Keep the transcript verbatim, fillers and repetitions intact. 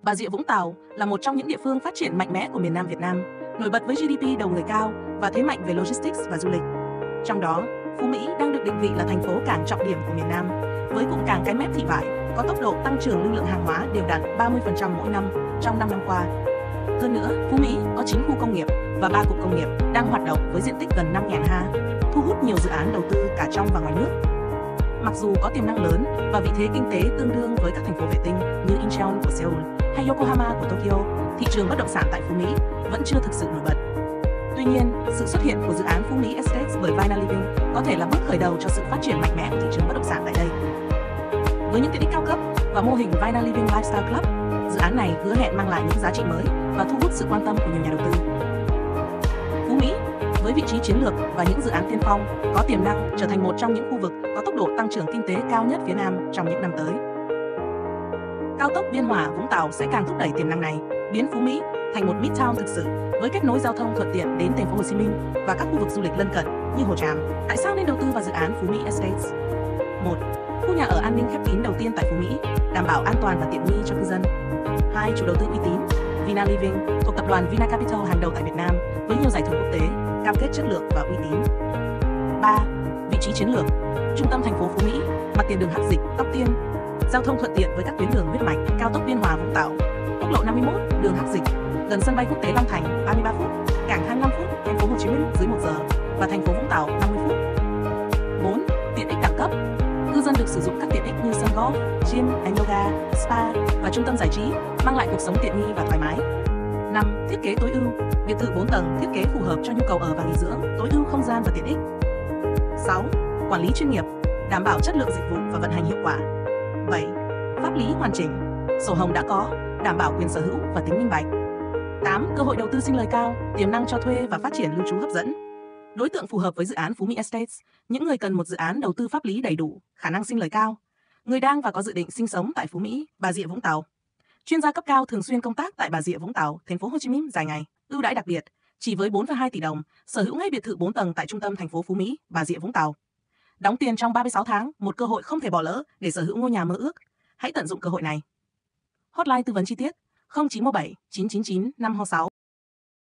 Bà Rịa Vũng Tàu là một trong những địa phương phát triển mạnh mẽ của miền Nam Việt Nam, nổi bật với giê đê pê đầu người cao và thế mạnh về logistics và du lịch. Trong đó, Phú Mỹ đang được định vị là thành phố cảng trọng điểm của miền Nam, với cụm cảng Cái Mép Thị Vải có tốc độ tăng trưởng lưu lượng hàng hóa đều đặn ba mươi phần trăm mỗi năm trong năm năm qua. Hơn nữa, Phú Mỹ có chín khu công nghiệp và ba cụm công nghiệp đang hoạt động với diện tích gần năm nghìn ha, thu hút nhiều dự án đầu tư cả trong và ngoài nước. Mặc dù có tiềm năng lớn và vị thế kinh tế tương đương với các thành phố vệ tinh như Incheon của Seoul hay Yokohama của Tokyo, thị trường bất động sản tại Phú Mỹ vẫn chưa thực sự nổi bật. Tuy nhiên, sự xuất hiện của dự án Phú Mỹ Estates bởi Vina Living có thể là bước khởi đầu cho sự phát triển mạnh mẽ của thị trường bất động sản tại đây. Với những tiện ích cao cấp và mô hình Vina Living Lifestyle Club, dự án này hứa hẹn mang lại những giá trị mới và thu hút sự quan tâm của nhiều nhà đầu tư. Phú Mỹ, với vị trí chiến lược và những dự án tiên phong, có tiềm năng trở thành một trong những khu vực có tốc độ tăng trưởng kinh tế cao nhất phía Nam trong những năm tới. Cao tốc Biên Hòa - Vũng Tàu sẽ càng thúc đẩy tiềm năng này, biến Phú Mỹ thành một midtown thực sự với kết nối giao thông thuận tiện đến thành phố Hồ Chí Minh và các khu vực du lịch lân cận như Hồ Tràm. Tại sao nên đầu tư vào dự án Phú Mỹ Estates? một. Khu nhà ở an ninh khép kín đầu tiên tại Phú Mỹ, đảm bảo an toàn và tiện nghi cho cư dân. hai. Chủ đầu tư uy tín, Vina Living, thuộc tập đoàn Vina Capital hàng đầu tại Việt Nam với nhiều giải thưởng quốc tế, cam kết chất lượng và uy tín. ba. Vị trí chiến lược, trung tâm thành phố Phú Mỹ, mặt tiền đường Hạc Dịch, Tóc Tiên, giao thông thuận tiện với các tuyến đường huyết mạch, cao tốc Biên Hòa - Vũng Tàu, quốc lộ năm mươi mốt, đường Hạc Dịch, gần sân bay quốc tế Long Thành ba mươi ba phút, cảng hai mươi lăm phút, thành phố Hồ Chí Minh dưới một giờ và thành phố Vũng Tàu năm mươi phút. bốn. Tiện ích đẳng cấp, cư dân được sử dụng các tiện ích như sân golf, gym, yoga, spa và trung tâm giải trí, mang lại cuộc sống tiện nghi và thoải mái. năm. Thiết kế tối ưu, biệt thự bốn tầng thiết kế phù hợp cho nhu cầu ở và nghỉ dưỡng, tối ưu không gian và tiện ích. sáu. Quản lý chuyên nghiệp, đảm bảo chất lượng dịch vụ và vận hành hiệu quả. bảy. Pháp lý hoàn chỉnh, sổ hồng đã có, đảm bảo quyền sở hữu và tính minh bạch. tám. Cơ hội đầu tư sinh lời cao, tiềm năng cho thuê và phát triển lưu trú hấp dẫn. Đối tượng phù hợp với dự án Phú Mỹ Estates, những người cần một dự án đầu tư pháp lý đầy đủ, khả năng sinh lời cao, người đang và có dự định sinh sống tại Phú Mỹ, Bà Rịa Vũng Tàu. Chuyên gia cấp cao thường xuyên công tác tại Bà Rịa Vũng Tàu, thành phố Hồ Chí Minh dài ngày, ưu đãi đặc biệt, chỉ với bốn phẩy hai tỷ đồng, sở hữu ngay biệt thự bốn tầng tại trung tâm thành phố Phú Mỹ, Bà Rịa Vũng Tàu. Đóng tiền trong ba mươi sáu tháng, một cơ hội không thể bỏ lỡ để sở hữu ngôi nhà mơ ước. Hãy tận dụng cơ hội này. Hotline tư vấn chi tiết không chín một bảy chín chín chín năm sáu.